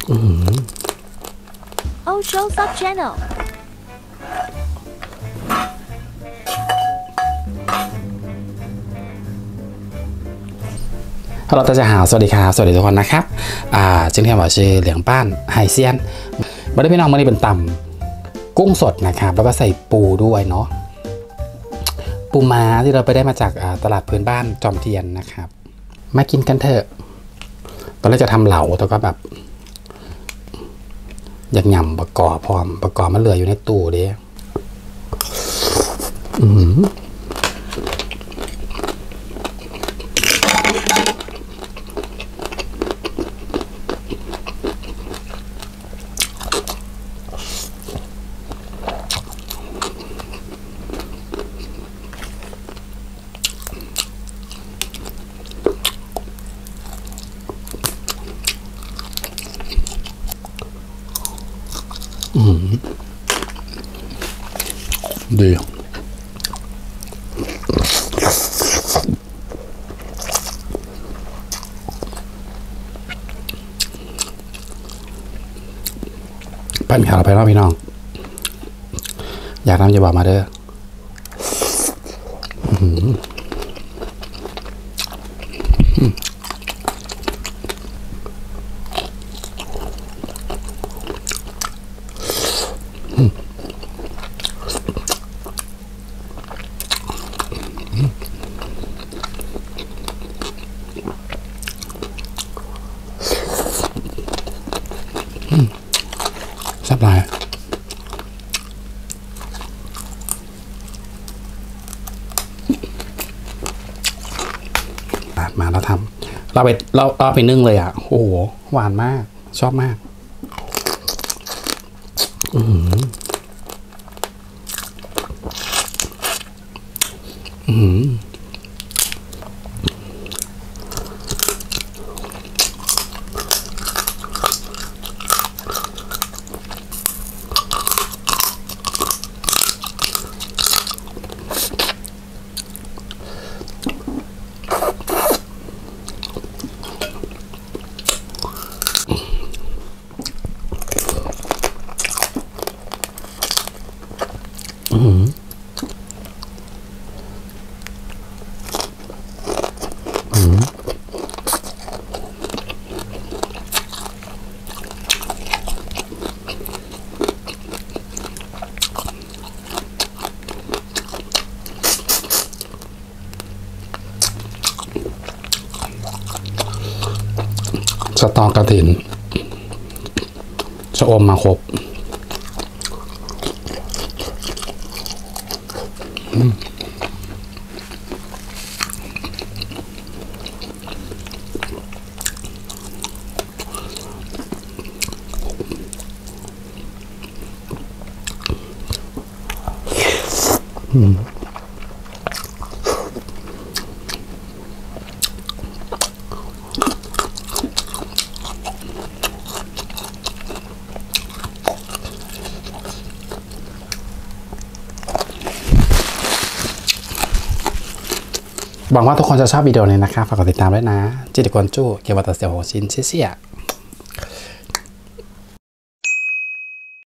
Oh Show Sub Channel Hello 大家好สวัสดีครับสวัสดีทุกคนนะครับ今天我是凉拌海鲜มาได้พี่น้องมาได้เป็นตำกุ้งสดนะครับแล้วก็ใส่ปูด้วยเนาะปูม้าที่เราไปได้มาจากตลาดพื้นบ้านจอมเทียนนะครับมากินกันเถอะตอนแรกจะทำเหลาแต่ก็แบบอยากหย่ำประกอบพร้อมประกอบมันเหลืออยู่ในตู้เด้ดีปั่นข่าวไปแล้วพี่น้องอยากทำจะบอกมาเด้อแซ่บหลายมาแล้วทำเราไปนึ่งเลยโอ้โหหวานมากชอบมากสตอกระถินชะอมมาครบหวังว่าทุกคนจะชอบวิดีโอนี้นะครับฝากกดติดตามด้วยนะจิตรกรจู้เกี่ยวกับตัวเสี่ยวหัวชิ้นเชี่ย